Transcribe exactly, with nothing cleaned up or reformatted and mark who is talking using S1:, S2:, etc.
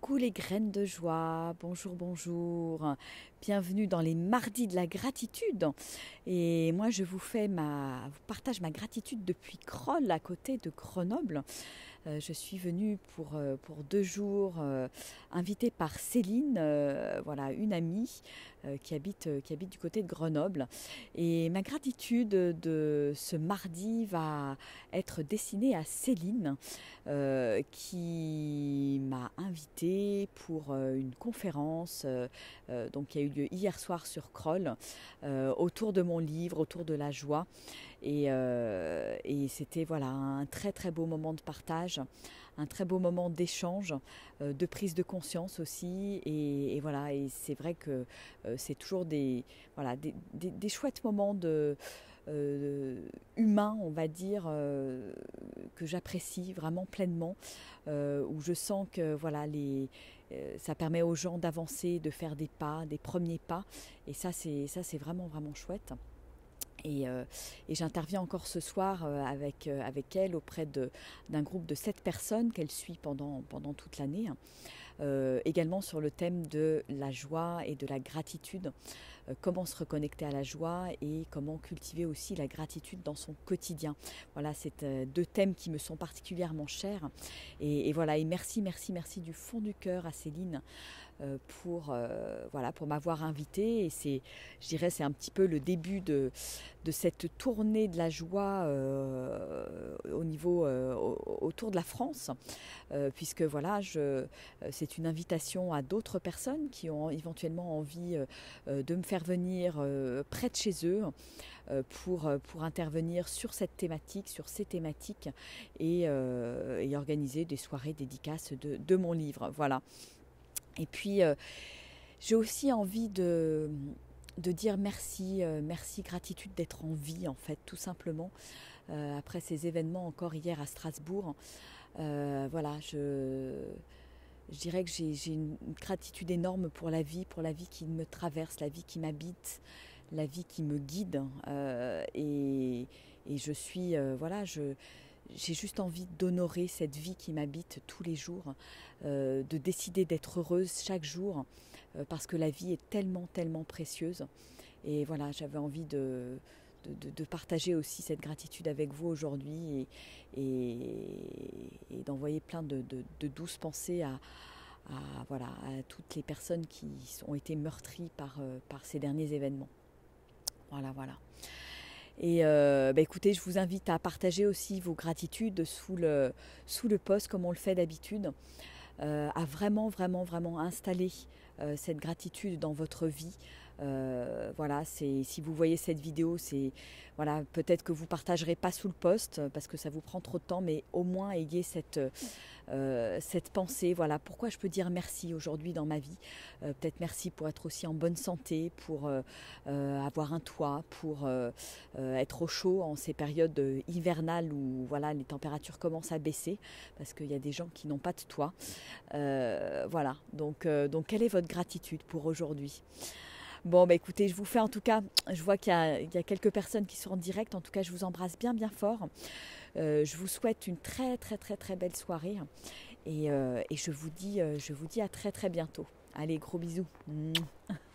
S1: Coucou les graines de joie, bonjour, bonjour, bienvenue dans les mardis de la gratitude. Et moi je vous fais ma, vous partage ma gratitude depuis Crolles à côté de Grenoble. Euh, je suis venue pour, euh, pour deux jours, euh, invitée par Céline, euh, voilà, une amie euh, qui, habite, euh, qui habite du côté de Grenoble. Et ma gratitude de ce mardi va être destinée à Céline, euh, qui m'a invitée pour euh, une conférence euh, euh, donc, qui a eu lieu hier soir sur Crolles, euh, autour de mon livre, autour de la joie. Et, euh, et c'était voilà, un très très beau moment de partage, un très beau moment d'échange, euh, de prise de conscience aussi. Et, et voilà, et c'est vrai que euh, c'est toujours des, voilà, des, des, des chouettes moments de, euh, humains, on va dire, euh, que j'apprécie vraiment pleinement, euh, où je sens que voilà, les, euh, ça permet aux gens d'avancer, de faire des pas, des premiers pas. Et ça, c'est, ça, c'est vraiment vraiment chouette. Et, euh, et j'interviens encore ce soir euh, avec, euh, avec elle auprès de, d'un groupe de sept personnes qu'elle suit pendant, pendant toute l'année, hein. Euh, également sur le thème de la joie et de la gratitude, euh, comment se reconnecter à la joie et comment cultiver aussi la gratitude dans son quotidien. Voilà, c'est euh, deux thèmes qui me sont particulièrement chers. Et, et voilà, et merci, merci, merci du fond du cœur à Céline euh, pour, euh, voilà, pour m'avoir invitée. Et c'est, je dirais, c'est un petit peu le début de, de cette tournée de la joie euh, au niveau, euh, autour de la France, euh, puisque voilà, je, euh, c'est une invitation à d'autres personnes qui ont éventuellement envie euh, de me faire venir euh, près de chez eux euh, pour, pour intervenir sur cette thématique, sur ces thématiques et, euh, et organiser des soirées dédicaces de, de mon livre. Voilà. Et puis, euh, j'ai aussi envie de, de dire merci, euh, merci, gratitude d'être en vie, en fait, tout simplement. Euh, après ces événements encore hier à Strasbourg, euh, voilà, je, je dirais que j'ai, j'ai une gratitude énorme pour la vie, pour la vie qui me traverse, la vie qui m'habite, la vie qui me guide. Euh, et, et je suis, euh, voilà, je... J'ai juste envie d'honorer cette vie qui m'habite tous les jours, euh, de décider d'être heureuse chaque jour, euh, parce que la vie est tellement, tellement précieuse. Et voilà, j'avais envie de, de, de, de partager aussi cette gratitude avec vous aujourd'hui et, et, et d'envoyer plein de, de, de douces pensées à, à, voilà, à toutes les personnes qui ont été meurtries par, euh, par ces derniers événements. Voilà, voilà. Et euh, bah écoutez, je vous invite à partager aussi vos gratitudes sous le, sous le post comme on le fait d'habitude, euh, à vraiment, vraiment, vraiment installer euh, cette gratitude dans votre vie. Euh, voilà, c'est, si vous voyez cette vidéo, c'est voilà, peut-être que vous ne partagerez pas sous le post parce que ça vous prend trop de temps, mais au moins ayez cette, euh, cette pensée. Voilà, pourquoi je peux dire merci aujourd'hui dans ma vie. Euh, peut-être merci pour être aussi en bonne santé, pour euh, euh, avoir un toit, pour euh, euh, être au chaud en ces périodes hivernales où voilà, les températures commencent à baisser parce qu'il y a des gens qui n'ont pas de toit. Euh, voilà, donc, euh, donc quelle est votre gratitude pour aujourd'hui ? Bon, bah écoutez, je vous fais en tout cas, je vois qu'il y a, il y a quelques personnes qui sont en direct, en tout cas je vous embrasse bien bien fort. Euh, je vous souhaite une très très très très belle soirée et, euh, et je, vous dis, euh, je vous dis à très très bientôt. Allez, gros bisous.